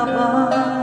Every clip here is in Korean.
이별인가 봐.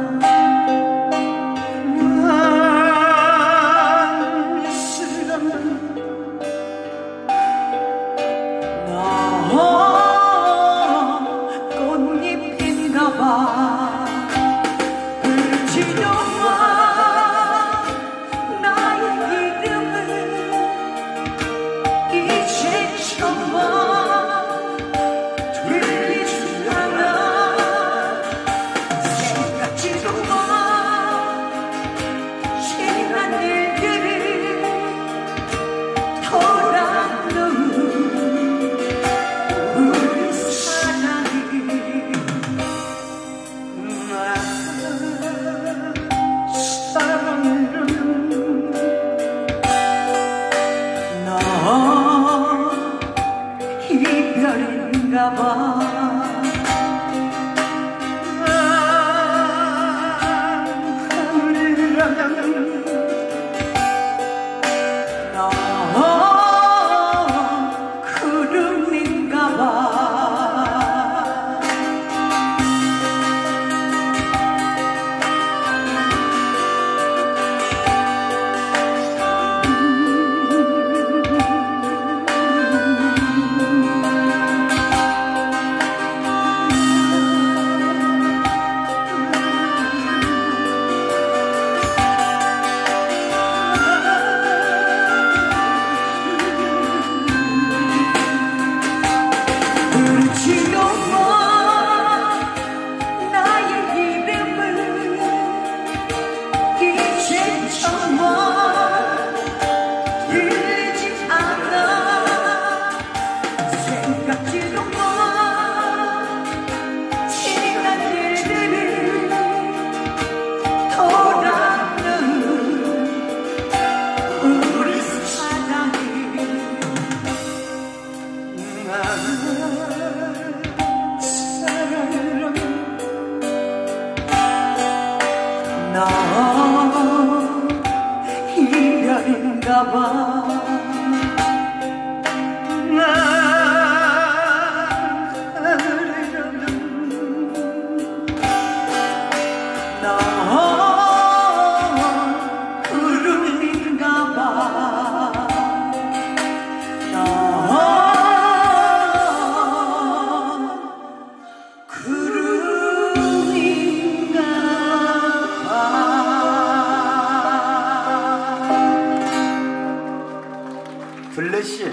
블레씨,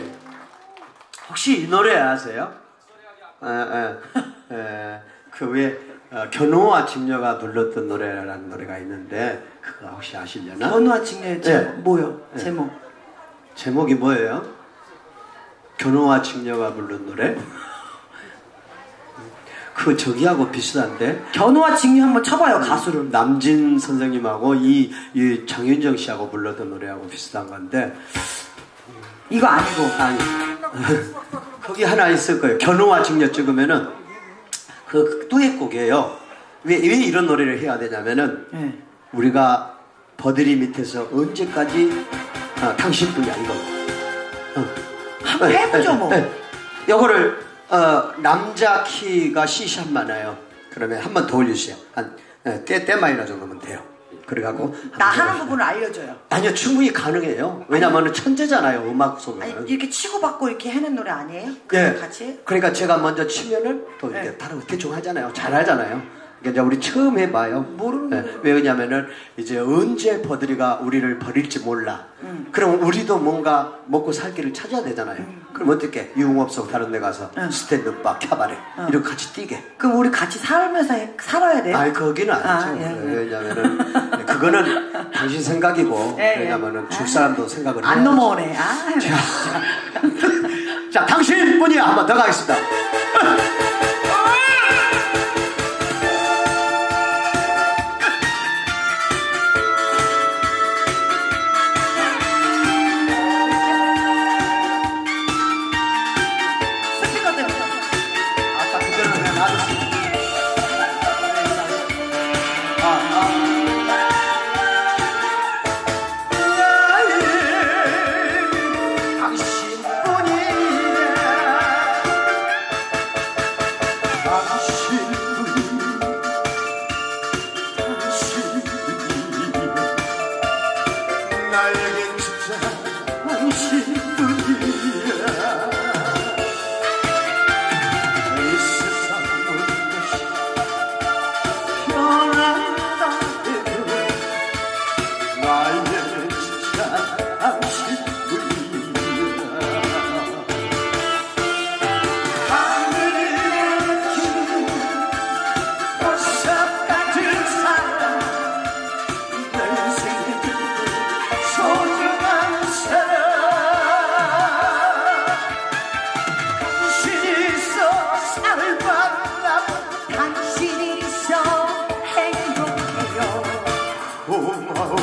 혹시 이 노래 아세요? 그 왜 견우와 직녀가 불렀던 노래라는 노래가 있는데 그거 혹시 아시려나? 견우와 직녀의 제목 뭐요? 제목 제목이 뭐예요? 견우와 직녀가 부른 노래? 그 저기하고 비슷한데? 견우와 직녀 한번 쳐봐요. 가수를. 남진 선생님하고 이 장윤정 씨하고 불렀던 노래하고 비슷한 건데 이거 아니고. 아니 거기 하나 있을 거예요. 견우와 직녀 찍으면은 그 듀엣곡이에요. 왜 이런 노래를 해야 되냐면은 우리가 버들이 밑에서 언제까지 당신뿐이야 이거. 한번 해보죠 뭐. 요거를 남자 키가 C샵 많아요. 그러면 한 번 더 올려주세요. 한 때 마이너 정도면 돼요. 그래갖고 나 하는 부분을 알려줘요. 아니요, 충분히 가능해요. 왜냐면은 천재잖아요, 음악 속에는. 아니, 이렇게 치고받고 이렇게 해는 노래 아니에요? 예. 같이? 그러니까 제가 먼저 치면은 또 이렇게 다른 대충 하잖아요. 잘 하잖아요. 그러니까 이제 우리 처음 해봐요. 모르는 왜냐면은 이제 언제 버들이가 우리를 버릴지 몰라. 그럼 우리도 뭔가 먹고 살 길을 찾아야 되잖아요. 그럼 어떻게 유흥업소 다른 데 가서 스탠드바 캬바레 이렇게 같이 뛰게. 그럼 우리 같이 살면서 살아야 돼요? 아니 거기는 아니죠. 왜냐면은 그거는 당신 생각이고 왜냐면은 줄 사람도 생각을 안 넘어오네. 자, 당신뿐이 한 번 더 가겠습니다.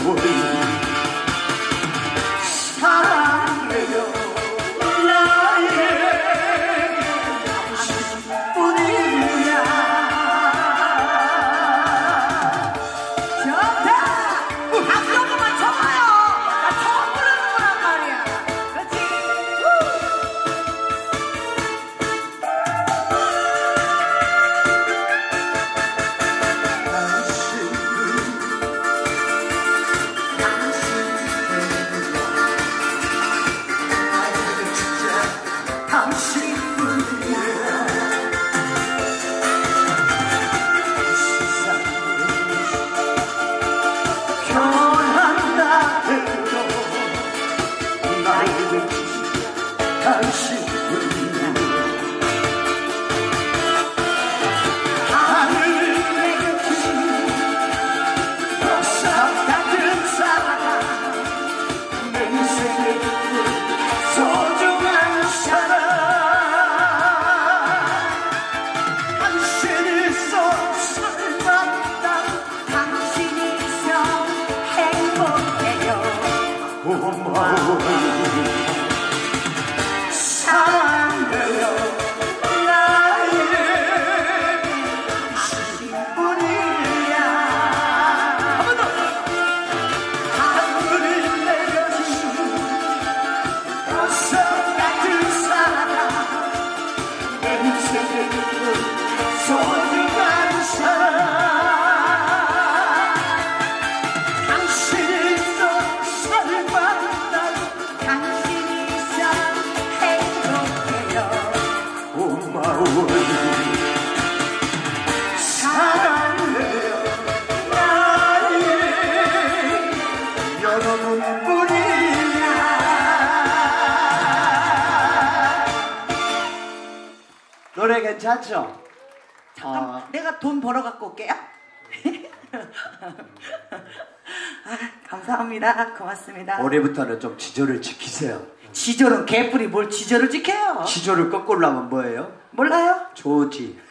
노래 괜찮죠? 잠깐 내가 돈 벌어 갖고 올게요. 감사합니다. 고맙습니다. 올해부터는 좀 지조를 지키세요. 지조는 개뿔이 뭘 지조를 지켜요? 지조를 거꾸로 하면 뭐예요? 몰라요? 조지.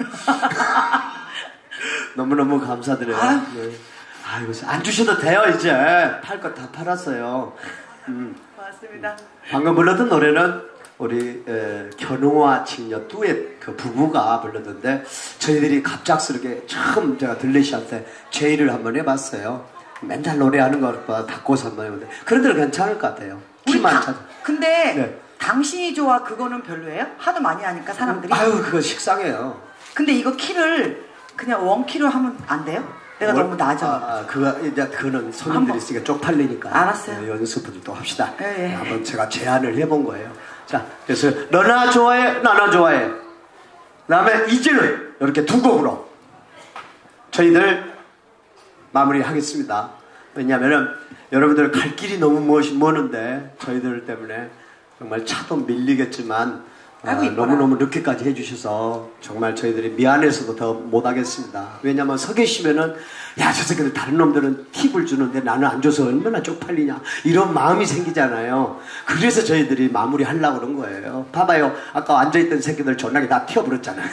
너무너무 감사드려요. 네. 아이고, 안 주셔도 돼요. 이제 팔 거 다 팔았어요. 고맙습니다. 방금 불렀던 노래는 우리 견우와 직녀 듀엣 그 부부가 불렀는데 저희들이 갑작스럽게 처음 제가 들리시한테 제의를 한번 해봤어요. 맨날 노래하는 것보다 바꿔서 한번 해봤는데 그런대로 괜찮을 것 같아요. 키만 찾아. 근데 네. 당신이 좋아 그거는 별로예요? 하도 많이 하니까 사람들이. 아유 그거 식상해요. 근데 이거 키를 그냥 원키로 하면 안 돼요? 내가 너무 낮아. 그거는 손님들이 있으니까 쪽팔리니까. 알았어요. 네, 연습을 또 합시다. 네. 한번 제가 제안을 해본 거예요. 자, 그래서 너나 좋아해, 나나 좋아해. 그다음에 이제는 이렇게 두 곡으로 저희들 마무리하겠습니다. 왜냐하면은 여러분들 갈 길이 너무 먼데 저희들 때문에 정말 차도 밀리겠지만 너무너무 늦게까지 해주셔서 정말 저희들이 미안해서도 더 못하겠습니다. 왜냐면 서 계시면은 야, 저 새끼들 다른 놈들은 팁을 주는데 나는 안 줘서 얼마나 쪽팔리냐 이런 마음이 생기잖아요. 그래서 저희들이 마무리 하려고 그런 거예요. 봐봐요, 아까 앉아있던 새끼들 전화기 다 튀어버렸잖아요.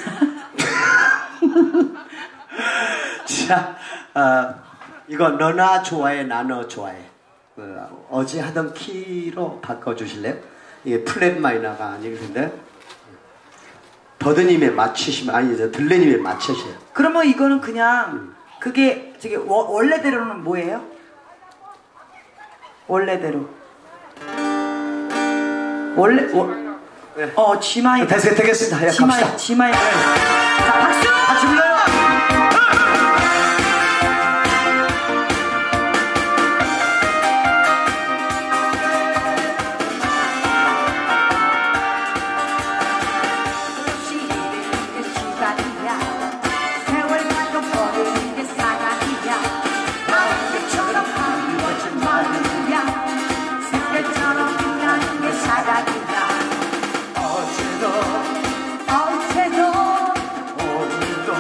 자, 이거 너나 좋아해 나너 좋아해 어제 하던 키로 바꿔주실래요? 이게 플랫 마이너가 아닐 텐데 버드님에 맞추시면 아니 들레님에 맞추세요. 그러면 이거는 그냥 그게 저기 원래대로는 뭐예요? 원래대로 네. G마이 되겠습니다. 갑시다. G마이 자, 박수! 같이 불러요. 어제도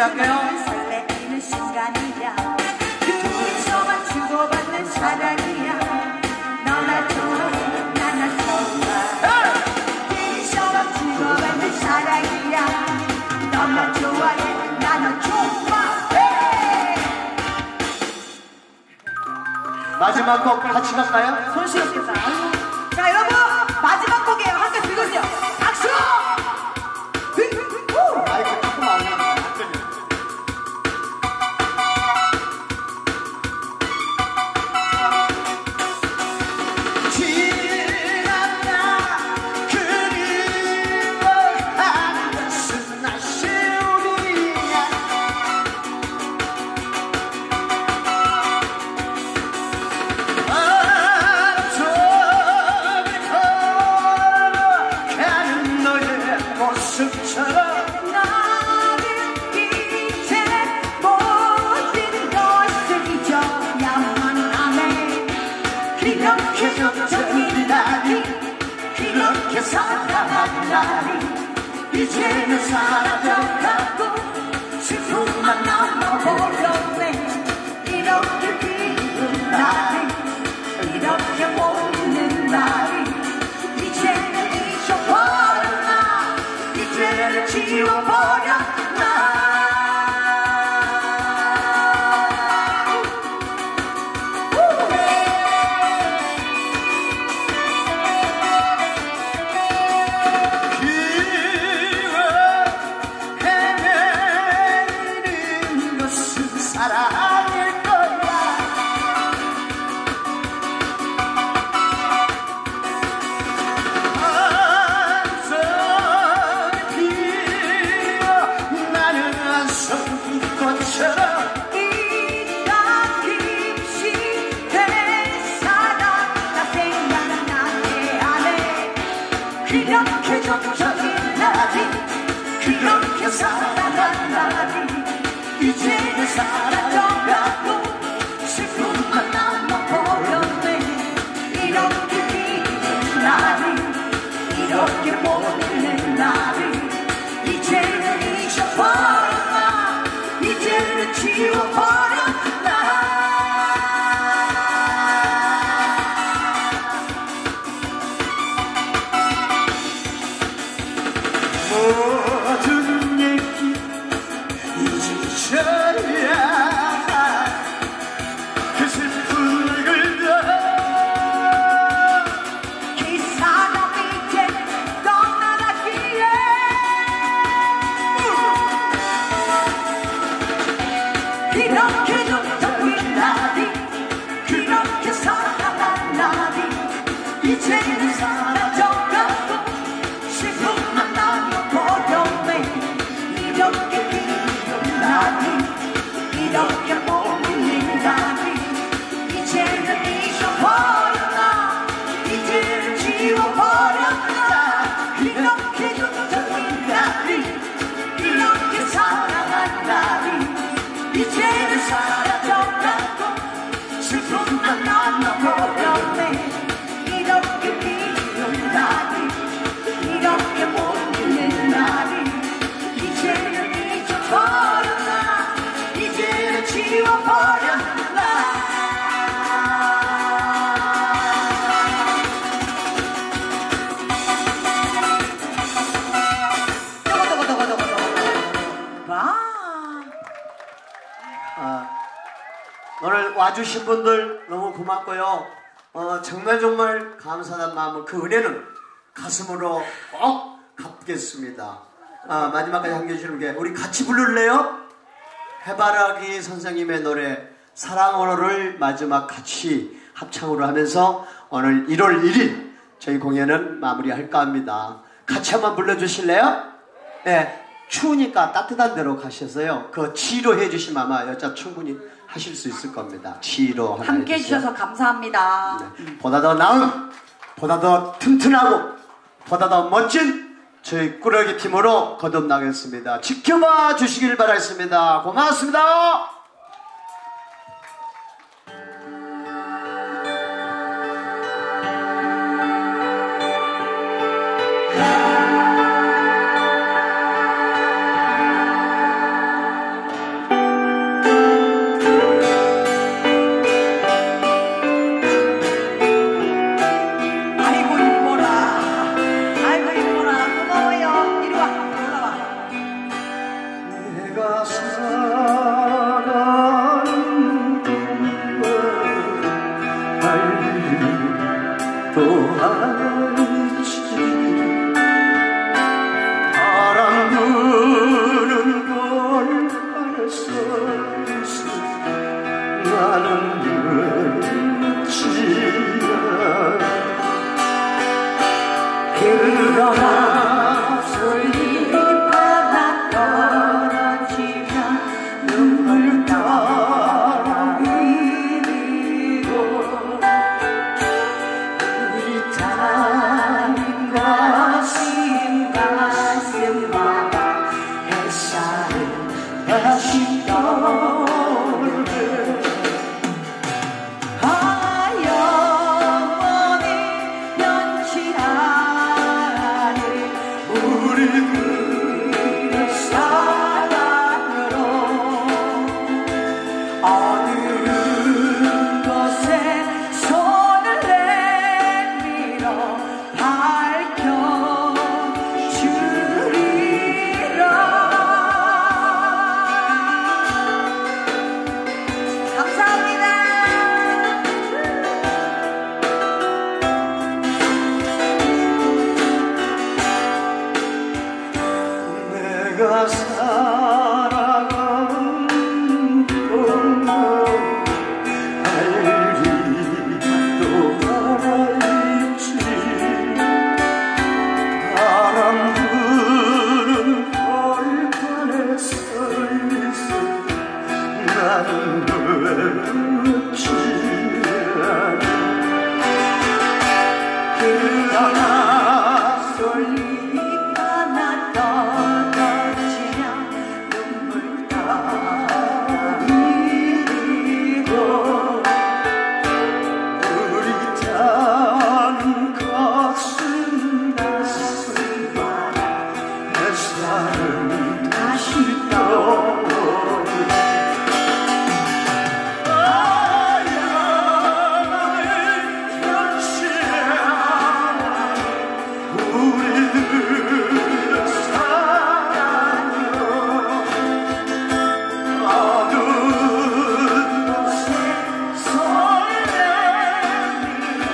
할게요. 설레이는 순간이야. 둘이서만 주고받는 사랑이야. 너나 좋아해 나나 좋아. 둘이서만 주고받는 사랑이야. 너나 좋아해 나나 좋아. 마지막 곡 같이 갈까요? 손 쉬었겠다. 자 여러분 마지막 곡이에요. 함께 들으세요. 박수! 마이크 조금 안 나와. 이제는 사라져가고 슬픔만 남아버렸네. 이렇게 비는 날이 이렇게 모르는 날이 이제는 잊어버렸나. 이제는 지워버렸나. 그렇게 정적인 날이 그렇게 사랑한 날이 이제는 사라져가고 슬픔만 남아버렸네. 이렇게 비는 날이 이렇게 모르는 날이 이제는 잊어버렸나. 이제는 지워버렸나. 모든 얘기 잊으셔야 그 슬픔을 글러 이 사람 이제 떠나가기에 이렇게 정적인 날이 그렇게 사랑한 날이 이제는 사라져가고 슬픔만 남아버렸네. 이렇게 비는 날이 이렇게 모르는 날이 이제는 잊어버렸나. 이제는 지워버렸나. 이렇게 정적인 날이 이렇게 사랑한 날이 이제는 사라져가고 슬픔만 남아버렸네. 이렇게 비는 날이 이렇게 모르는 날이 이제는 잊어버렸나. 이제는 지워버렸나. 오늘 와주신 분들 너무 고맙고요. 정말 감사한 마음은 그 은혜는 가슴으로 꼭 갚겠습니다. 마지막까지 함께해주시는 게 우리 같이 부를래요? 해바라기 선생님의 노래 사랑으로를 마지막 같이 합창으로 하면서 오늘 1월 1일 저희 공연은 마무리할까 합니다. 같이 한번 불러주실래요? 네. 추우니까 따뜻한 데로 가셔서요. 그 지로 해주시면 아마 여자 충분히 하실 수 있을 겁니다. 지로 하나 함께 해주셔서 감사합니다. 네. 보다 더 나은, 보다 더 튼튼하고, 보다 더 멋진 저희 꾸러기 팀으로 거듭나겠습니다. 지켜봐 주시길 바라겠습니다. 고맙습니다. 또 알지 바람 부는 걸 알았어 나는 늦지야 그러나 솔잎하나 떨어지면 눈물 따라 이리고 흐릿한 가슴마다 햇살은 다시 떠오르네 영원히 변치 않을 우리들의 사랑으로 어두운 곳에 손을 내밀어 밝혀주리라. 감사합니다. 내가 살아간 동안 알리도 알아있지 바람 부는 벌판에 서있어 나는 외롭지 그러나 솔잎 하나 떨어지면 눈물 따라 이리고 흐릿한 가슴마다 햇살은 다시 떠오르네 우리들의 사랑으로 어두운 곳에 손을 내밀어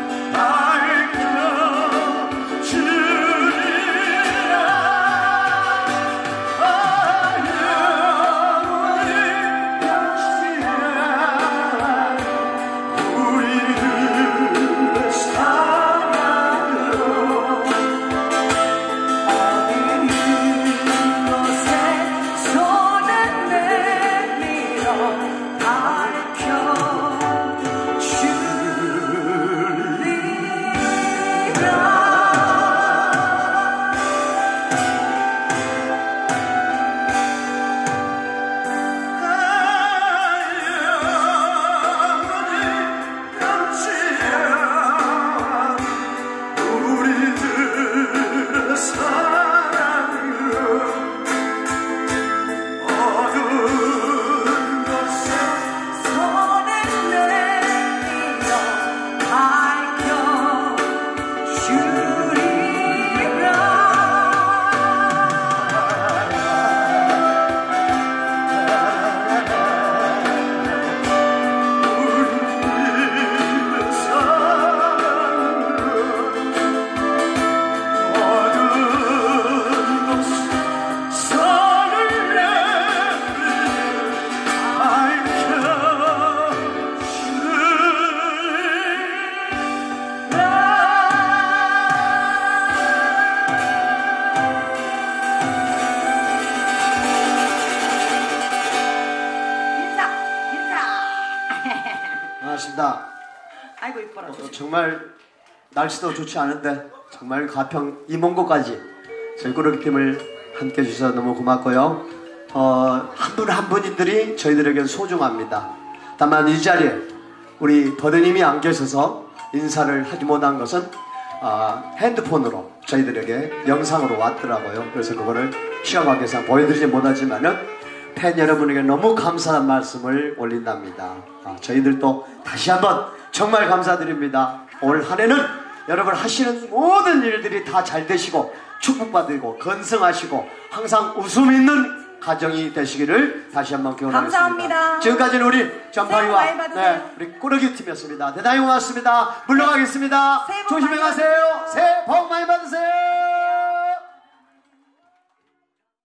밝혀주리라 영원히 변치 않을 우리들의 사랑으로 곳에 손을 내밀어 우리들의 사랑으로 어두운 곳에 손을 내밀어 우리들의 사랑으로 어두운 곳에 손을 반갑습니다. 아이고 이뻐라. 정말 날씨도 좋지 않은데 정말 가평 이몽고까지 저희 꾸러기팀을 함께 해주셔서 너무 고맙고요. 한 분 한 분들이 저희들에겐 소중합니다. 다만 이 자리에 우리 버드님이 안 계셔서 인사를 하지 못한 것은 핸드폰으로 저희들에게 영상으로 왔더라고요. 그래서 그거를 시간 관계상 보여드리지 못하지만은 팬 여러분에게 너무 감사한 말씀을 올린답니다. 저희들도 다시 한번 정말 감사드립니다. 올 한 해는 여러분 하시는 모든 일들이 다 잘 되시고 축복받으고 건승하시고 항상 웃음 있는 가정이 되시기를 다시 한번 기원하겠습니다. 감사합니다. 지금까지는 우리 전파리와 새해 복 많이 받으세요. 우리 꾸러기 팀이었습니다. 대단히 고맙습니다. 물러가겠습니다. 조심히 가세요. 새해 복 많이 받으세요.